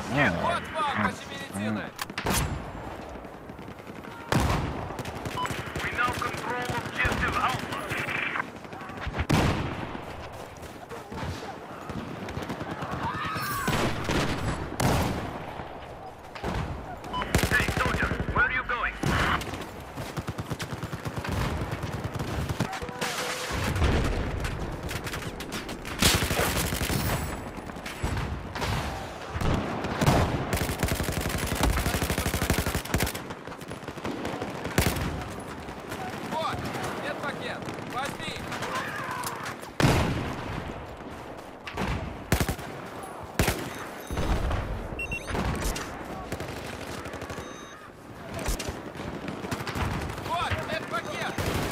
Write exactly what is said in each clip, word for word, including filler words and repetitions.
Вот вам, ваши медицины! We now control objective Alpha. Hey, soldier, where are you going? Вот, медпакет, возьми! Вот, медпакет!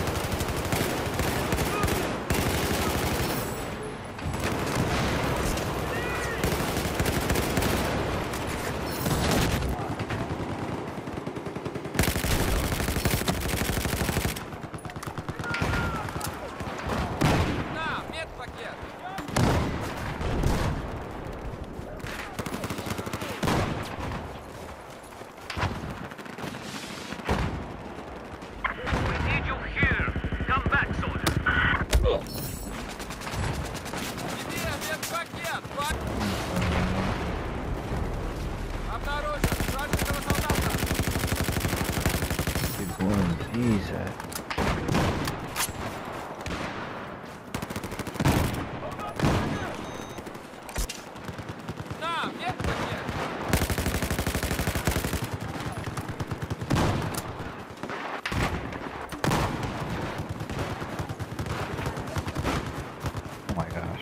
На, медпакет! We need you here. Come back, soldier. Тебе медпакет, фак! Обнаружен вражеского солдата! He's going to Jesus. На, медпакет! Oh my gosh.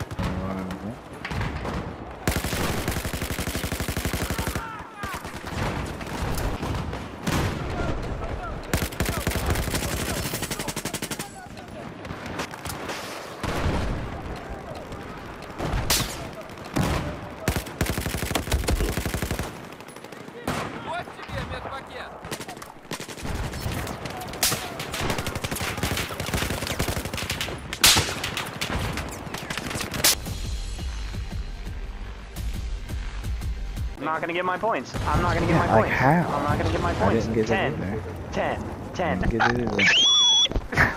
Вот тебе медпакет! I'm not gonna get my points. I'm not gonna get Yeah, my like points. how? I'm not gonna get my I points. didn't get it ten, either. ten, I ten. didn't get it either.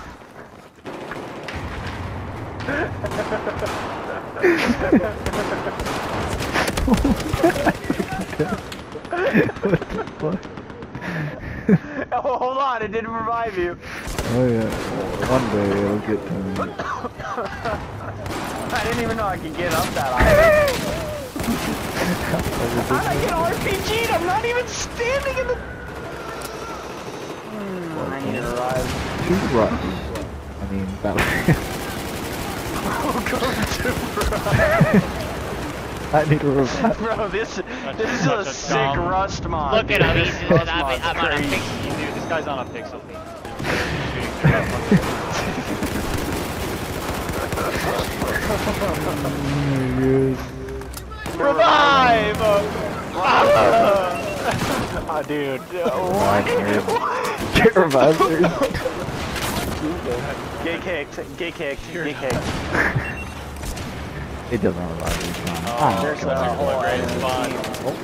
What the fuck? Oh, hold on, it didn't revive you. Oh yeah. One day it'll get to me. I didn't even know I could get up that high. How'd I get R P G'd? I'm not even standing in the... Hmm, I need to revive. Two rush. I mean, battle. Welcome to Rust. I need to revive. Bro, this, this is such a a sick dumb- Rust mod. Look at him, dude. he's This I'm, Rust I'm, mod's I'm on a crazy. pixel. Dude, this guy's on a pixel. Revive! Oh, dude. Revive, dude. Get revived, dude. Get kicked. Get kicked. Get kicked. It doesn't revive each time. Oh, There's Oh, a God. whole great enemy spot. team.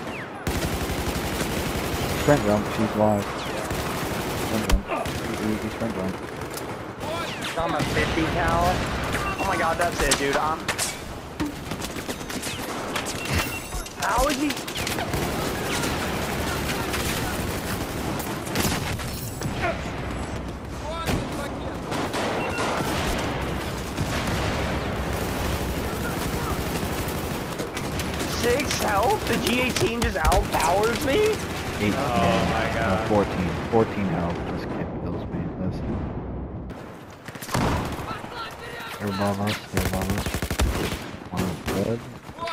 Sprint jump, she's live. Sprint jump. Easy, easy sprint jump. I'm a fifty cal. Oh my god, that's it, dude. I'm... How is he? Six health? The G eighteen just outpowers me? Eight. Oh my god. No, fourteen. fourteen health. This kid kills me. Listen. They're above us. They're above us. One is dead.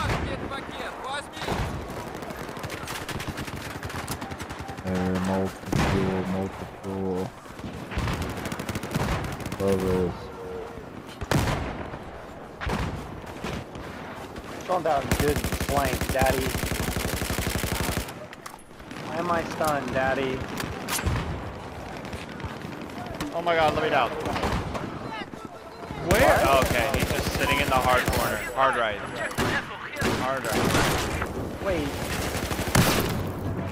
They're multiple, multiple. Above us. Going down good flank, daddy. Why am I stunned, daddy? Oh my god, let me down. Where? Oh, okay, he's just sitting in the hard corner. Hard right. Hard right. Wait.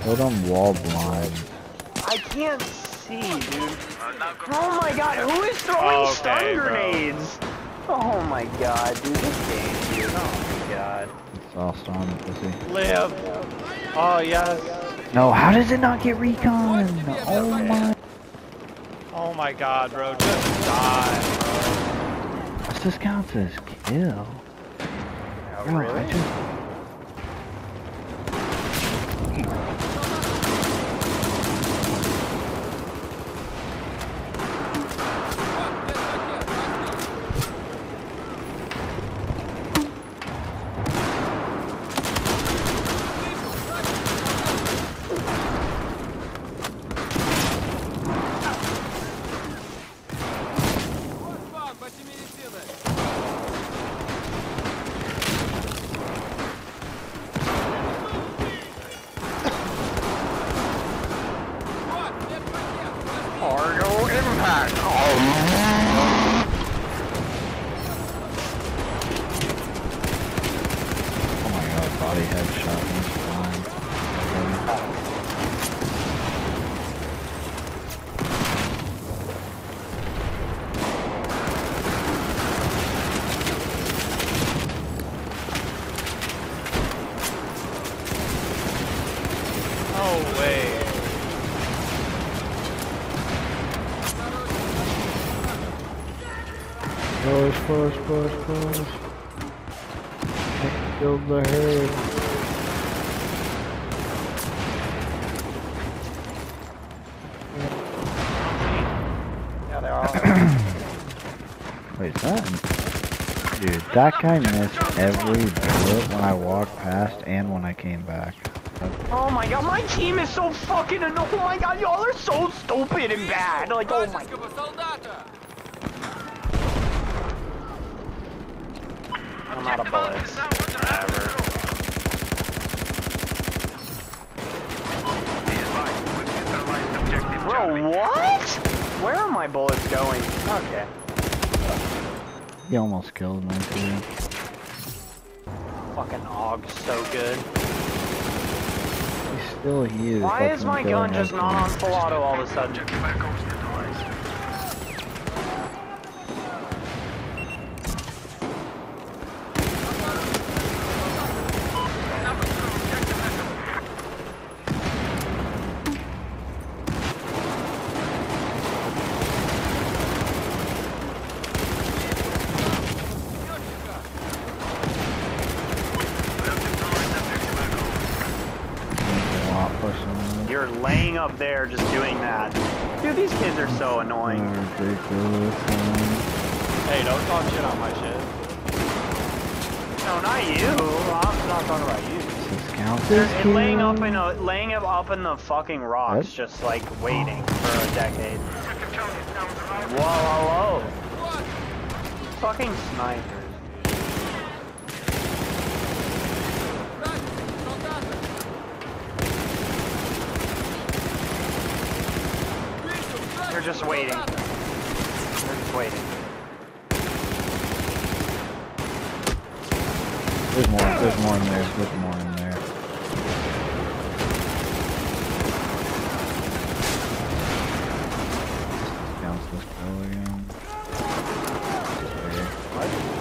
Hold on wall blind. I can't see, dude. Uh, now go. Oh my god, who is throwing Okay, stun bro. grenades? Oh my god, dude, this game, dude. Oh my god. It's all storm, pussy. Live. Oh, yes. No, how does it not get recon? Oh my. Oh my god, bro. Just die. What's this count as kill? Oh, Bro, really? I just... Cargo impact. Oh, Oh my god, body headshot. He's flying. No way. Push, push, push, push. Killed the herd. yeah, they are. Wait, is that? Dude, that guy missed every bullet when I walked past and when I came back. Oh my god, my team is so fucking annoying. Oh my god, y'all are so stupid and bad. Like, oh my god. I'm out of bullets. Whatever. Bro, what? Where are my bullets going? Okay. He almost killed me too. Fucking Og, so good. He's still here. Why is my gun just not on full auto all of a sudden? You're laying up there just doing that. Dude, these kids are so annoying. Ridiculous. Hey, don't talk shit on my shit. No, not you. I'm not talking about you. This counts They're as laying up kill? in a laying up up in the fucking rocks, What? just like waiting for a decade. Whoa, whoa, whoa! Fucking snipers. They're just waiting. They're just waiting. There's more, there's more in there, there's more in there. Counts this kill again. What?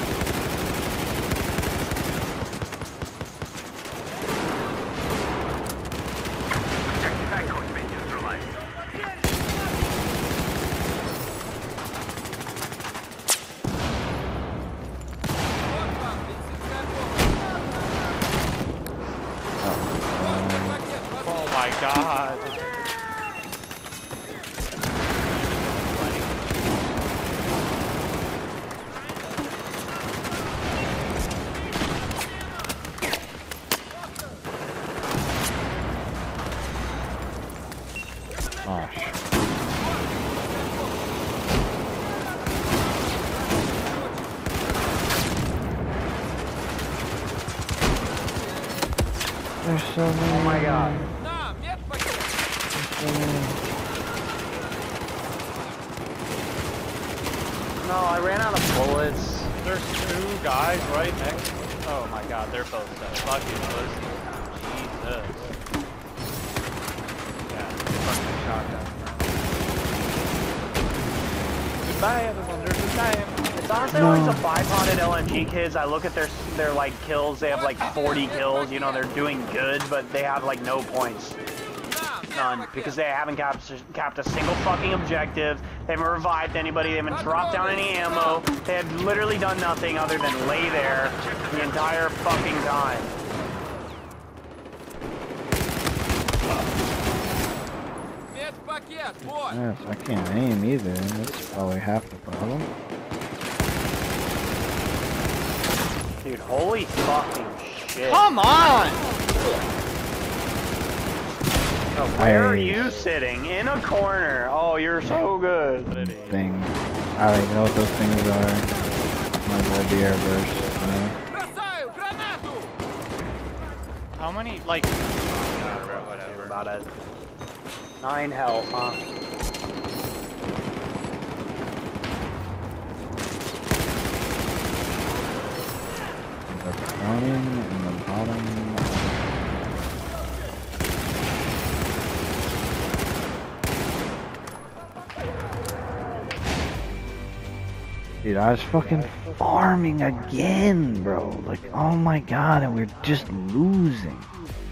Oh my god. Gosh. There's so many. Oh my god. There's so many. No, I ran out of bullets. There's two guys right next to me. Oh my god, they're both dead. Fucking pussy. Jesus. name is under his name. It's honestly No. always the bipoded L M G kids. I look at their their like kills. They have like forty kills. You know, they're doing good, but they have like no points. None, because they haven't capped, capped a single fucking objective. They haven't revived anybody. They haven't dropped down any ammo. They have literally done nothing other than lay there the entire fucking time. Yes, I can't aim either. That's probably half the problem. Dude, holy fucking shit. Come on! Where are I- you sitting? In a corner. Oh, you're so good. Thing. I don't even know what those things are. Might as well be air burst. How many, like... Whatever. About it. Nine health, huh? The frowning and the bottom. Dude, I was fucking farming again, bro. Like, oh my god, and we're just losing.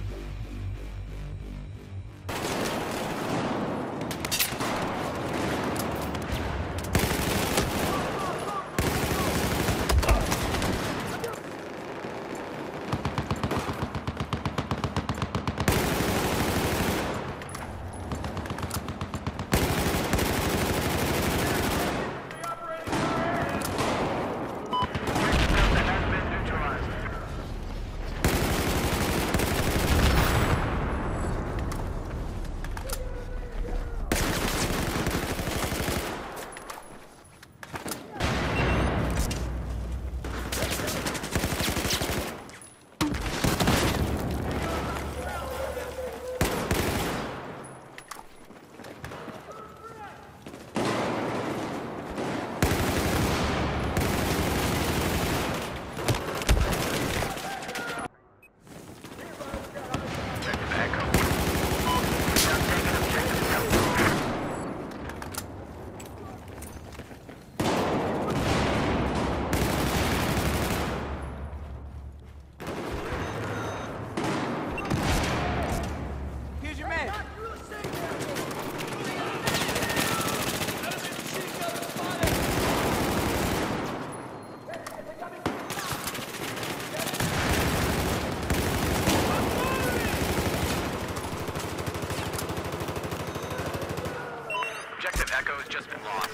Objective Echo has just been lost.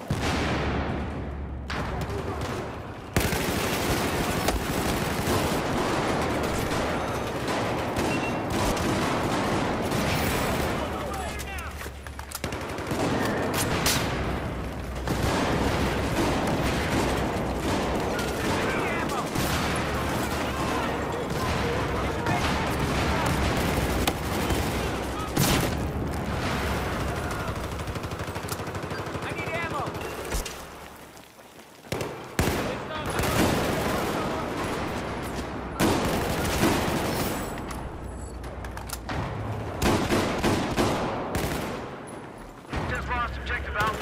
Objective Alpha.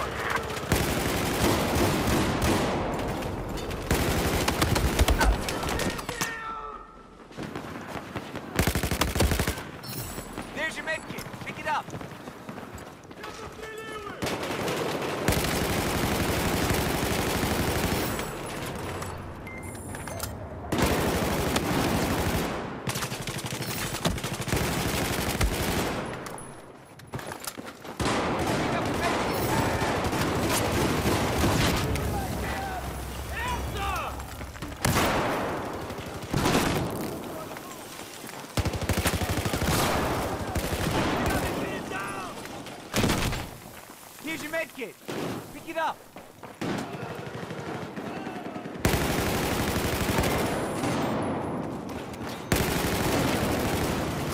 There's your medkit. Pick it up. Here's your medkit. Pick it up.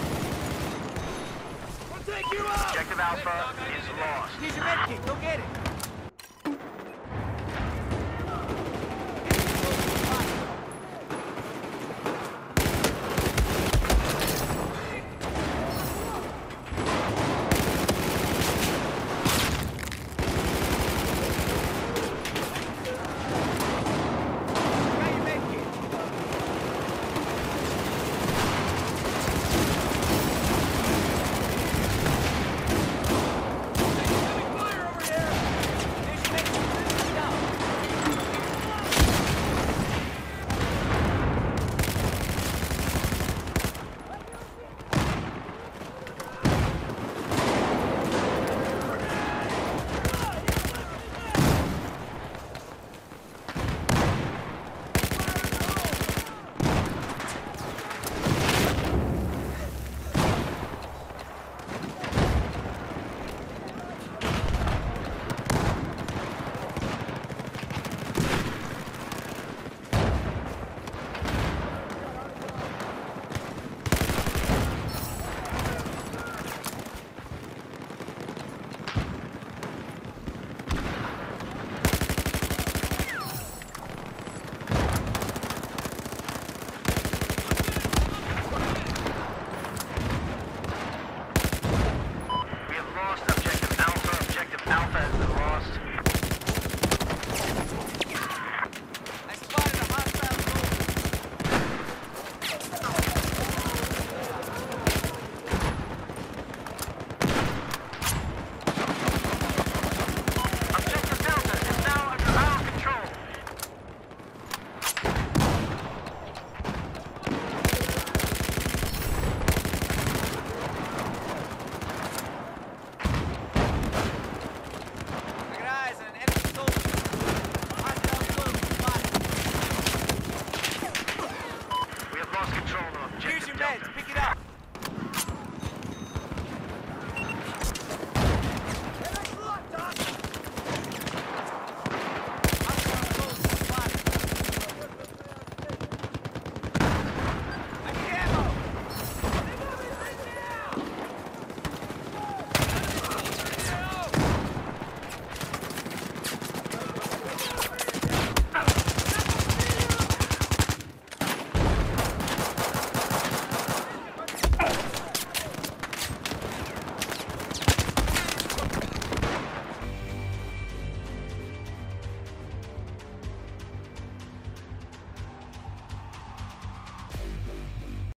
We'll take you out. Objective Alpha is lost. Here's your medkit. Go get it.